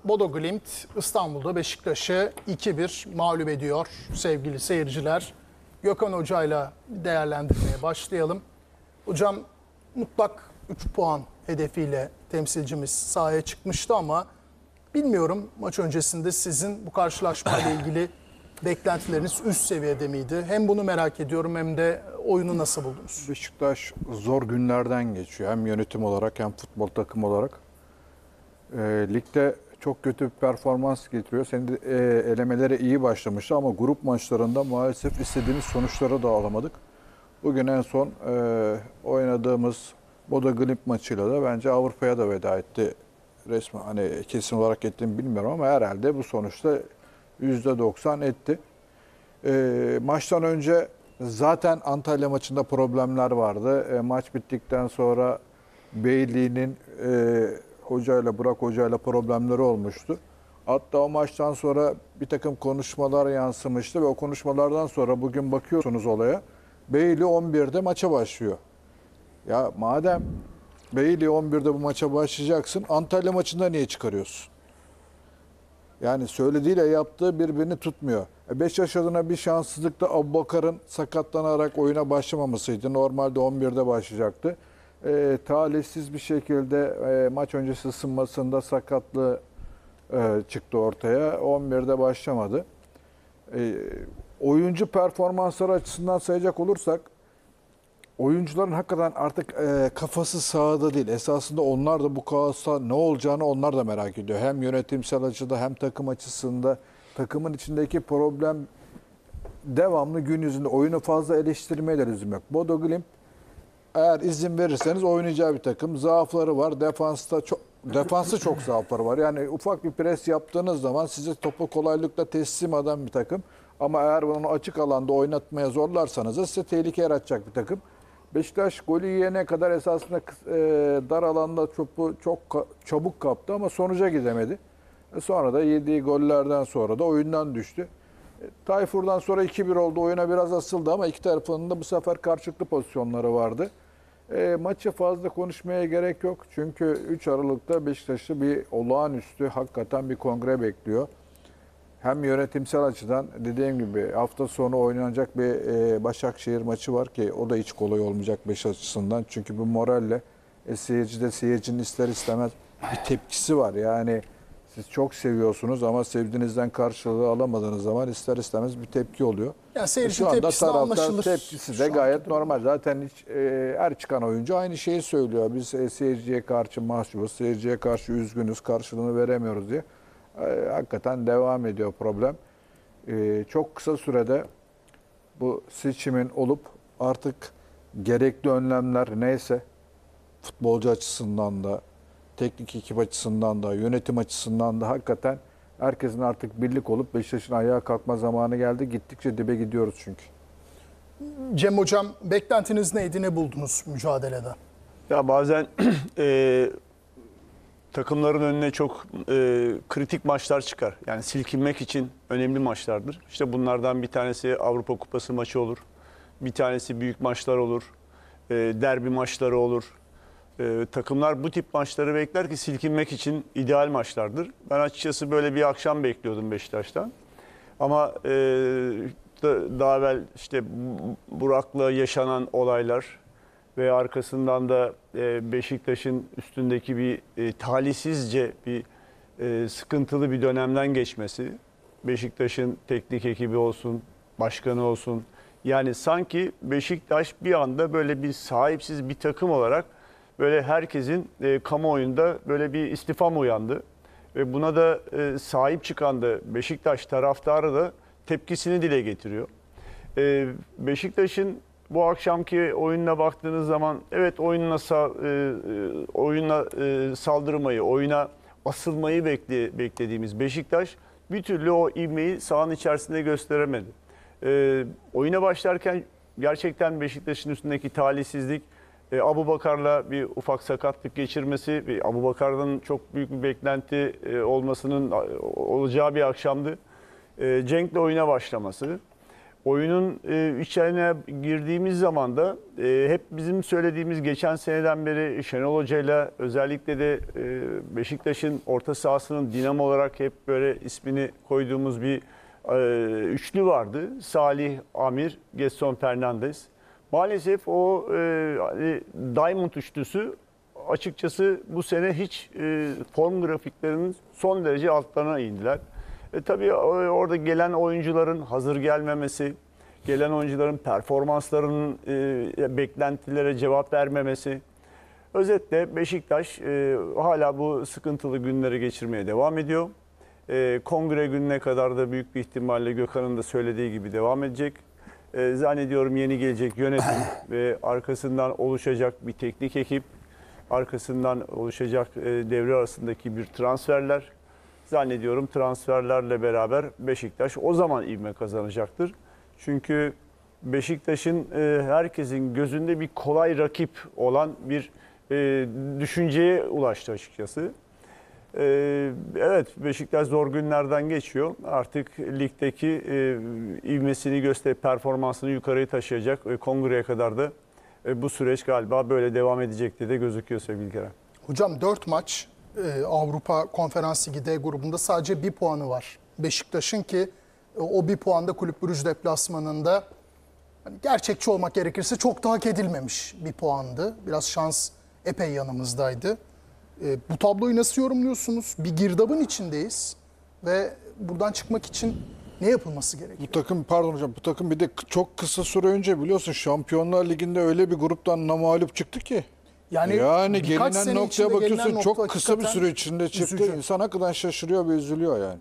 Bodo Glimt İstanbul'da Beşiktaş'ı 2-1 mağlup ediyor sevgili seyirciler. Gökhan Hoca'yla değerlendirmeye başlayalım. Hocam mutlak 3 puan hedefiyle temsilcimiz sahaya çıkmıştı ama bilmiyorum maç öncesinde sizin bu karşılaşmayla ilgili beklentileriniz üst seviyede miydi? Hem bunu merak ediyorum hem de oyunu nasıl buldunuz? Beşiktaş zor günlerden geçiyor. Hem yönetim olarak hem futbol takım olarak. Ligde çok kötü bir performans getiriyor. Senin de, elemelere iyi başlamıştı ama grup maçlarında maalesef istediğimiz sonuçları da alamadık. Bugün en son oynadığımız Bodo Glimt maçıyla da bence Avrupa'ya da veda etti. Resmen hani kesin olarak ettiğimi bilmiyorum ama herhalde bu sonuçta %90 etti. Maçtan önce zaten Antalya maçında problemler vardı. Maç bittikten sonra Beyliğinin Burak Hoca'yla problemleri olmuştu. Hatta o maçtan sonra bir takım konuşmalar yansımıştı ve o konuşmalardan sonra bugün bakıyorsunuz olaya. Beyli 11'de maça başlıyor. Ya madem Beyli 11'de bu maça başlayacaksın, Antalya maçında niye çıkarıyorsun? Yani söylediğiyle yaptığı birbirini tutmuyor. Beşiktaş adına bir şanssızlık da Abubakar'ın sakatlanarak oyuna başlamamasıydı. Normalde 11'de başlayacaktı. Talihsiz bir şekilde maç öncesi ısınmasında sakatlığı çıktı ortaya. 11'de başlamadı. Oyuncu performansları açısından sayacak olursak oyuncuların hakikaten artık kafası sahada değil. Esasında onlar da bu kaosta ne olacağını onlar da merak ediyor. Hem yönetimsel açıda hem takım açısında takımın içindeki problem devamlı gün yüzünde. Oyunu fazla eleştirmeye de lüzum yok. Bodo Glimt eğer izin verirseniz oynayacağı bir takım. Zaafları var. Defansı çok zaafları var. Yani ufak bir pres yaptığınız zaman size topu kolaylıkla teslim eden bir takım. Ama eğer bunu açık alanda oynatmaya zorlarsanız da size tehlike yaratacak bir takım. Beşiktaş golü yiyene kadar esasında dar alanda topu çok çabuk kaptı ama sonuca gidemedi. Sonra da yediği gollerden sonra da oyundan düştü. Tayfur'dan sonra 2-1 oldu. Oyuna biraz asıldı ama iki tarafının da bu sefer karşılıklı pozisyonları vardı. Maçı fazla konuşmaya gerek yok. Çünkü 3 Aralık'ta Beşiktaş'ı bir olağanüstü hakikaten bir kongre bekliyor. Hem yönetimsel açıdan dediğim gibi hafta sonu oynanacak bir Başakşehir maçı var ki o da hiç kolay olmayacak Beşiktaş açısından. Çünkü bu moralle seyircinin ister istemez bir tepkisi var. Yani siz çok seviyorsunuz ama sevdiğinizden karşılığı alamadığınız zaman ister istemez bir tepki oluyor. Yani seyirci şu anda tepkisi de anlaşılır. tepkisi de gayet normal. Zaten hiç, her çıkan oyuncu aynı şeyi söylüyor. Biz seyirciye karşı mahcubuz, seyirciye karşı üzgünüz, karşılığını veremiyoruz diye. Hakikaten devam ediyor problem. Çok kısa sürede bu seçimin olup artık gerekli önlemler neyse futbolcu açısından da, teknik ekip açısından da, yönetim açısından da hakikaten herkesin artık birlik olup Beşiktaş'ın ayağa kalkma zamanı geldi. Gittikçe dibe gidiyoruz çünkü. Cem Hocam beklentiniz neydi, ne buldunuz mücadelede? Ya bazen takımların önüne çok kritik maçlar çıkar. Yani silkinmek için önemli maçlardır. İşte bunlardan bir tanesi Avrupa Kupası maçı olur. Bir tanesi büyük maçlar olur. Derbi maçları olur. Takımlar bu tip maçları bekler ki silkinmek için ideal maçlardır. Ben açıkçası böyle bir akşam bekliyordum Beşiktaş'tan. Ama daha evvel işte Burak'la yaşanan olaylar ve arkasından da Beşiktaş'ın üstündeki bir talihsizce bir sıkıntılı bir dönemden geçmesi, Beşiktaş'ın teknik ekibi olsun, başkanı olsun, yani sanki Beşiktaş bir anda böyle bir sahipsiz bir takım olarak böyle herkesin kamuoyunda böyle bir istifam uyandı ve buna da sahip çıkan da Beşiktaş taraftarı da tepkisini dile getiriyor. Beşiktaş'ın bu akşamki oyununa baktığınız zaman evet oyununa saldırmayı, oyuna asılmayı beklediğimiz Beşiktaş bir türlü o ivmeyi sahanın içerisinde gösteremedi. Oyuna başlarken gerçekten Beşiktaş'ın üstündeki talihsizlik, Abubakar'la bir ufak sakatlık geçirmesi, Abubakar'dan çok büyük bir beklenti olacağı bir akşamdı. Cenk'le oyuna başlaması. oyunun içine girdiğimiz zaman da hep bizim söylediğimiz geçen seneden beri Şenol Hoca'yla özellikle de Beşiktaş'ın orta sahasının dinamo olarak hep böyle ismini koyduğumuz bir üçlü vardı. Salih, Amir, Gedson Fernandes. Maalesef o hani Diamond üçlüsü açıkçası bu sene hiç form grafiklerinin son derece altlarına indiler. Tabii orada gelen oyuncuların hazır gelmemesi, gelen oyuncuların performanslarının beklentilere cevap vermemesi. Özetle Beşiktaş hala bu sıkıntılı günleri geçirmeye devam ediyor. Kongre gününe kadar da büyük bir ihtimalle Gökhan'ın da söylediği gibi devam edecek. Zannediyorum yeni gelecek yönetim ve arkasından oluşacak bir teknik ekip, arkasından oluşacak devre arasındaki bir transferler. Zannediyorum transferlerle beraber Beşiktaş o zaman ivme kazanacaktır. Çünkü Beşiktaş'ın herkesin gözünde bir kolay rakip olan bir düşünceye ulaştı açıkçası. Evet, Beşiktaş zor günlerden geçiyor. Artık ligdeki ivmesini performansını yukarıya taşıyacak. Kongreye kadar da bu süreç galiba böyle devam edecek diye de gözüküyor sevgili Kerem. Hocam 4 maç Avrupa Konferans Ligi D grubunda sadece 1 puanı var Beşiktaş'ın ki o 1 puan da Kulüp Brugge deplasmanında hani gerçekçi olmak gerekirse çok da hak edilmemiş bir puandı. Biraz şans epey yanımızdaydı. Bu tabloyu nasıl yorumluyorsunuz? Bir girdabın içindeyiz ve buradan çıkmak için ne yapılması gerekiyor? Bu takım, pardon hocam, bu takım bir de çok kısa süre önce biliyorsun Şampiyonlar Ligi'nde öyle bir gruptan namağlup çıktı ki. Yani birkaç gelinen sene noktaya içinde bakıyorsun, gelinen çok nokta kısa bir hakikaten süre içinde çıktı. üzücü. İnsan hakikaten şaşırıyor ve üzülüyor yani.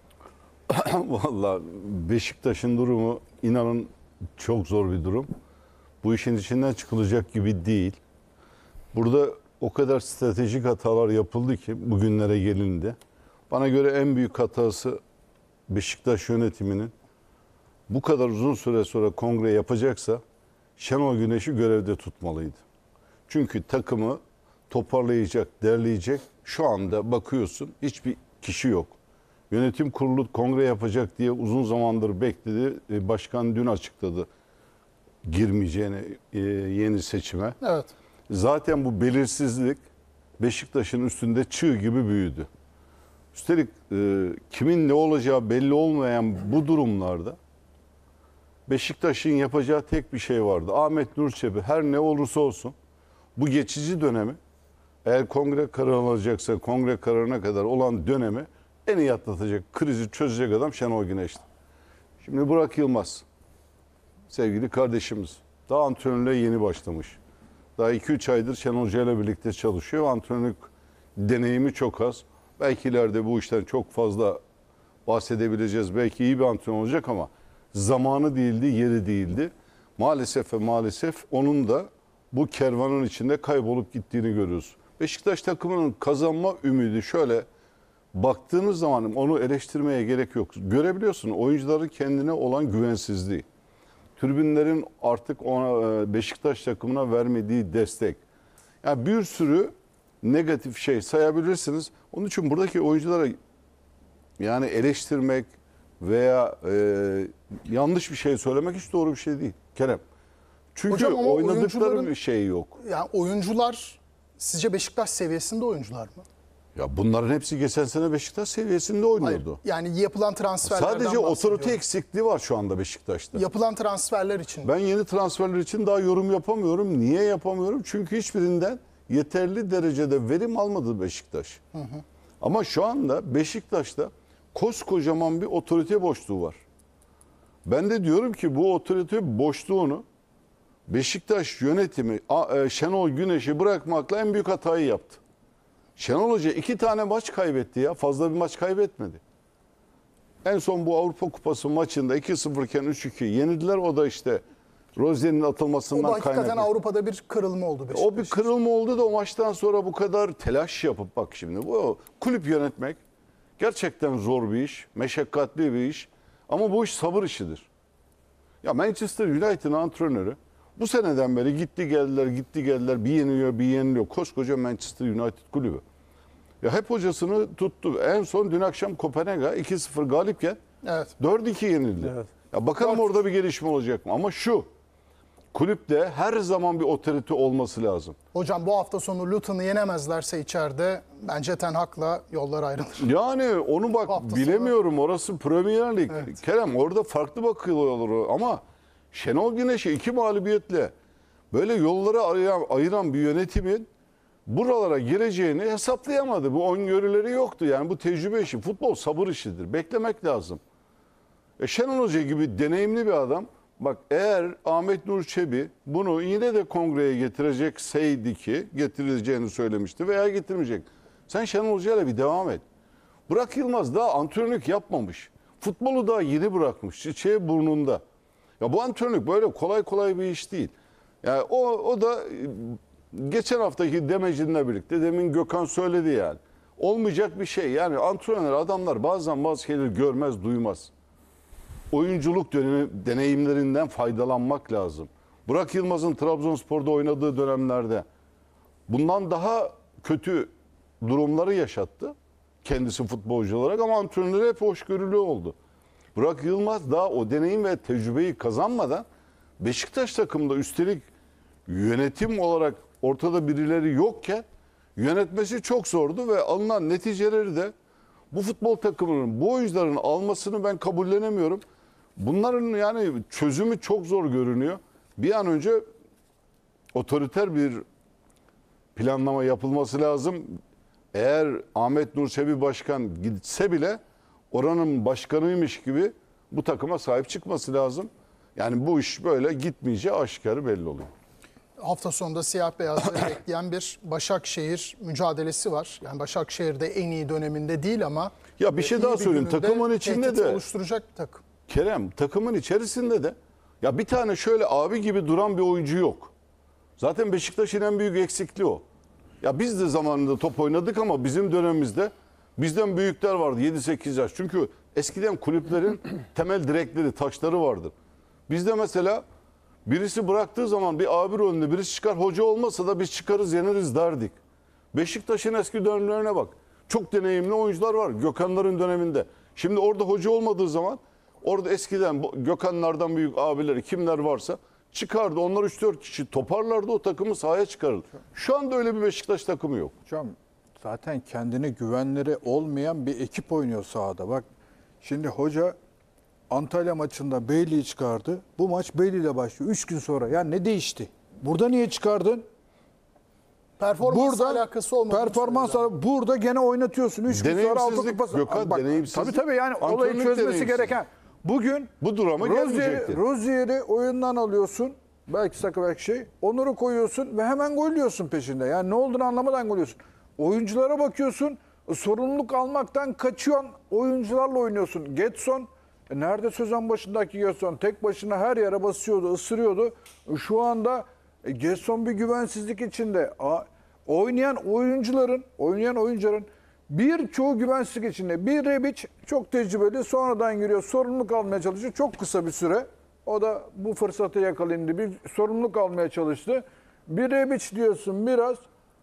Vallahi Beşiktaş'ın durumu inanın çok zor bir durum. Bu işin içinden çıkılacak gibi değil. Burada o kadar stratejik hatalar yapıldı ki bugünlere gelindi. Bana göre en büyük hatası Beşiktaş yönetiminin bu kadar uzun süre sonra kongre yapacaksa Şenol Güneş'i görevde tutmalıydı. Çünkü takımı toparlayacak, derleyecek şu anda bakıyorsun hiçbir kişi yok. Yönetim kurulu kongre yapacak diye uzun zamandır bekledi. Başkan dün açıkladı girmeyeceğini yeni seçime. Evet. Zaten bu belirsizlik Beşiktaş'ın üstünde çığ gibi büyüdü. Üstelik kimin ne olacağı belli olmayan bu durumlarda Beşiktaş'ın yapacağı tek bir şey vardı. Ahmet Nur Çebi her ne olursa olsun bu geçici dönemi eğer kongre kararı alacaksa kongre kararına kadar olan dönemi en iyi atlatacak, krizi çözecek adam Şenol Güneş'ti. Şimdi Burak Yılmaz, sevgili kardeşimiz, daha antrenörlüğe yeni başlamış. Daha 2-3 aydır Şenol Hoca ile birlikte çalışıyor. Antrenörlük deneyimi çok az. Belki ileride bu işten çok fazla bahsedebileceğiz. Belki iyi bir antrenör olacak ama zamanı değildi, yeri değildi. Maalesef ve maalesef onun da bu kervanın içinde kaybolup gittiğini görüyoruz. Beşiktaş takımının kazanma ümidi şöyle baktığınız zaman onu eleştirmeye gerek yok. Görebiliyorsun oyuncuların kendine olan güvensizliği. Tribünlerin artık ona Beşiktaş takımına vermediği destek. Yani bir sürü negatif şey sayabilirsiniz. Onun için buradaki oyunculara yani eleştirmek veya yanlış bir şey söylemek hiç doğru bir şey değil Kerem. Çünkü Hocam ama oynadıkları bir şey yok. Yani oyuncular sizce Beşiktaş seviyesinde oyuncular mı? Ya bunların hepsi geçen sene Beşiktaş seviyesinde oynuyordu. Yani yapılan transferlerden Sadece bahsediyorum. otorite eksikliği var şu anda Beşiktaş'ta. Yapılan transferler için. Ben yeni transferler için daha yorum yapamıyorum. Niye yapamıyorum? Çünkü hiçbirinden yeterli derecede verim almadı Beşiktaş. Ama şu anda Beşiktaş'ta koskocaman bir otorite boşluğu var. Ben de diyorum ki bu otorite boşluğunu Beşiktaş yönetimi Şenol Güneş'i bırakmakla en büyük hatayı yaptı. Şenol Hoca 2 tane maç kaybetti ya. Fazla bir maç kaybetmedi. En son bu Avrupa Kupası maçında 2-0 iken 3-2 yenildiler. O da işte Rozier'in atılmasından O da hakikaten kaynaklı. Avrupa'da bir kırılma oldu Beşiktaş. O bir kırılma oldu da o maçtan sonra bu kadar telaş yapıp bak şimdi bu kulüp yönetmek gerçekten zor bir iş, meşakkatli bir iş ama bu iş sabır işidir. Ya Manchester United'ın antrenörü bu seneden beri gitti geldiler bir yeniliyor bir yeniliyor. Koskoca Manchester United kulübü. Ya hep hocasını tuttu. En son dün akşam Kopenhag'a 2-0 galipken Evet. 4-2 yenildi. Evet. Ya bakalım orada bir gelişme olacak mı? Ama şu, kulüpte her zaman bir otorite olması lazım. Hocam bu hafta sonu Luton'u yenemezlerse içeride bence Ten Hag'la yollar ayrılır. Yani onu bak Hafta bilemiyorum. Orası Premier Lig. Evet. Kerem orada farklı bakıyorlar ama Şenol Güneş'e 2 mağlubiyetle böyle yolları ayıran bir yönetimin buralara gireceğini hesaplayamadı. Bu öngörüleri yoktu. Yani bu tecrübe işi. Futbol sabır işidir. Beklemek lazım. Şenol Hoca gibi deneyimli bir adam, bak eğer Ahmet Nur Çebi bunu yine de kongreye getirirseydi ki getireceğini söylemişti veya getirmeyecek. Sen Şenol Hoca'yla bir devam et. Burak Yılmaz daha antrenörlük yapmamış. Futbolu daha yeni bırakmış. Çiçeği burnunda. Ya bu antrenörlük böyle kolay kolay bir iş değil. Yani o da geçen haftaki demecinle birlikte demin Gökhan söyledi yani. Olmayacak bir şey. Yani antrenör adamlar bazen bazı şeyleri görmez, duymaz. Oyunculuk deneyimlerinden faydalanmak lazım. Burak Yılmaz'ın Trabzonspor'da oynadığı dönemlerde bundan daha kötü durumları yaşattı. Kendisi futbolcu olarak ama antrenörü hep hoşgörülü oldu. Burak Yılmaz daha o deneyim ve tecrübeyi kazanmadan Beşiktaş takımında üstelik yönetim olarak ortada birileri yokken yönetmesi çok zordu ve alınan neticeleri de bu futbol takımının, bu oyuncuların almasını ben kabullenemiyorum. Bunların yani çözümü çok zor görünüyor. Bir an önce otoriter bir planlama yapılması lazım. Eğer Ahmet Nur Çebi Başkan gitse bile oranın başkanıymış gibi bu takıma sahip çıkması lazım. Yani bu iş böyle gitmeyeceği aşikarı belli oluyor. Hafta sonunda siyah beyazları bekleyen bir Başakşehir mücadelesi var. Yani Başakşehir de en iyi döneminde değil ama Ya bir şey iyi daha bir söyleyeyim. gününde Takımın içinde tehdit de oluşturacak bir takım. Kerem, takımın içerisinde de ya bir tane şöyle abi gibi duran bir oyuncu yok. Zaten Beşiktaş'ın en büyük eksikliği o. Ya biz de zamanında top oynadık ama bizim dönemimizde bizden büyükler vardı 7-8 yaş. Çünkü eskiden kulüplerin temel direkleri, taşları vardı. Bizde mesela birisi bıraktığı zaman bir abi rolünde birisi çıkar, hoca olmasa da biz çıkarız yeneriz derdik. Beşiktaş'ın eski dönemlerine bak. Çok deneyimli oyuncular var Gökhanların döneminde. Şimdi orada hoca olmadığı zaman orada eskiden Gökhanlardan büyük abileri kimler varsa çıkardı. Onlar 3-4 kişi toparlardı, o takımı sahaya çıkarırdı. Şu anda öyle bir Beşiktaş takımı yok. Hocam zaten kendine güvenleri olmayan bir ekip oynuyor sahada. Bak şimdi hoca Antalya maçında Bailey'i çıkardı. Bu maç Bailey ile başlıyor. 3 gün sonra. Ya ne değişti? Burada niye çıkardın? Performansla alakası olmadı. Burada gene oynatıyorsun. 3 gün sonra Avrupa Deneyimsizlik, Kupası. Gökhan, Bak, deneyimsizlik. tabii yani olayı Antrenörlük çözmesi deneyimsiz. gereken. Bugün Bu duruma gelmeyecekti. Rozier'i oyundan alıyorsun. Belki sakın belki şey. Onur'u koyuyorsun ve hemen gol yiyorsun peşinde. Yani ne olduğunu anlamadan gol yiyorsun. Oyunculara bakıyorsun. Sorumluluk almaktan kaçıyorsun. Oyuncularla oynuyorsun. Getson nerede sezon başındaki Getson? Tek başına her yere basıyordu, ısırıyordu. Şu anda Getson bir güvensizlik içinde. Oynayan oyuncuların birçoğu güvensizlik içinde. Bir Rebic çok tecrübeli, sonradan giriyor, sorumluluk almaya çalışıyor. Çok kısa bir süre. O da bu fırsatı yakalayınca bir sorumluluk almaya çalıştı. Bir Rebic diyorsun biraz.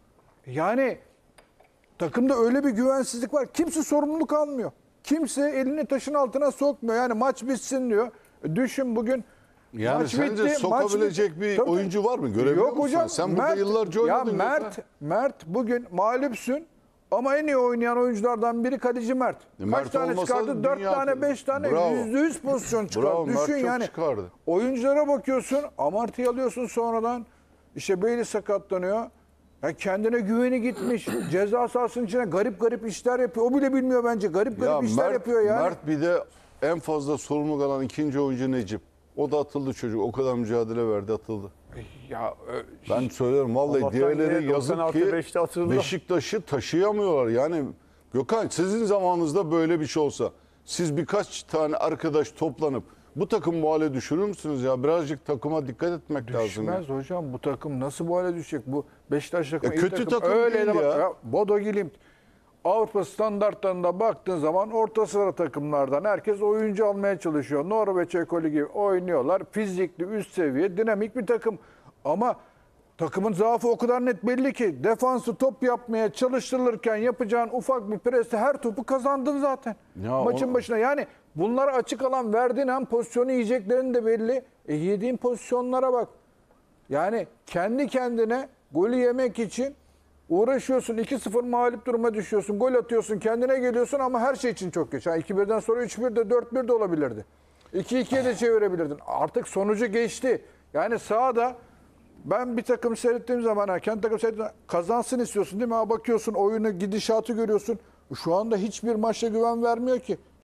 Yani takımda öyle bir güvensizlik var. Kimse sorumluluk almıyor. Kimse elini taşın altına sokmuyor. Yani maç bitsin diyor. Düşün bugün Yani maç sence bitti, sokabilecek maç bir bitti. oyuncu var mı? Görebiliyor Yok musun? hocam. Sen burada yıllarca oynadın. Mert bugün mağlupsun ama en iyi oynayan oyunculardan biri kaleci Mert. Mert Kaç tane olmasa çıkardı? 4 dünya tane 5 tane Bravo. %100 pozisyon çıkardı. Bravo, Mert Düşün çok yani. çıkardı. Oyunculara bakıyorsun. Amartıyı alıyorsun sonradan. İşte Bailey sakatlanıyor. Ya kendine güveni gitmiş. Ceza sahasının içine garip işler yapıyor. O bile bilmiyor bence. Garip işler yapıyor yani. Mert bir de en fazla sorumluluk alan ikinci oyuncu Necip. O da atıldı çocuk. O kadar mücadele verdi, atıldı. Ya Ben söylüyorum vallahi Allah'tan diğerleri yine yazık 96-5'te ki atıldı. Beşiktaş'ı taşıyamıyorlar. Yani Gökhan sizin zamanınızda böyle bir şey olsa siz birkaç tane arkadaş toplanıp bu takım bu hale düşürür müsünüz ya? Birazcık takıma dikkat etmek lazım. düşmez hocam. Bu takım nasıl bu hale düşecek? Bu Beşiktaş takımı Ya iyi kötü takım Öyle değil de bak, ya. Bodo Glimt Avrupa standartlarında baktığın zaman orta sıra takımlardan herkes oyuncu almaya çalışıyor. Norveç ekolü gibi oynuyorlar. Fizikli, üst seviye, dinamik bir takım. Ama takımın zaafı o kadar net belli ki defansı top yapmaya çalıştırılırken yapacağın ufak bir presle her topu kazandın zaten. Ya Maçın o- başına. Yani Bunlara açık alan verdiğin an pozisyonu yiyeceklerin de belli. Yediğin pozisyonlara bak. Yani kendi kendine golü yemek için uğraşıyorsun. 2-0 mağlup duruma düşüyorsun. Gol atıyorsun. Kendine geliyorsun ama her şey için çok geç. 2-1'den sonra 3-1 de 4-1 de olabilirdi. 2-2'ye de çevirebilirdin. Artık sonucu geçti. Yani sahada ben bir takım seyrettiğim zaman, kendi takım seyrettiğim zaman kazansın istiyorsun değil mi? Bakıyorsun oyunu, gidişatı görüyorsun. Şu anda hiçbir maçta güven vermiyor ki.